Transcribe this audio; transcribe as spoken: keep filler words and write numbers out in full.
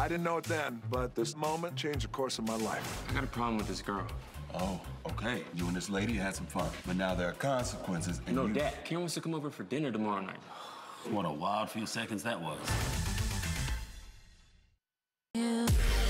I didn't know it then, but this moment changed the course of my life. I got a problem with this girl. Oh, okay. You and this lady had some fun, but now there are consequences. And no, you... Dad, Karen wants to come over for dinner tomorrow night. What a wild few seconds that was. Yeah.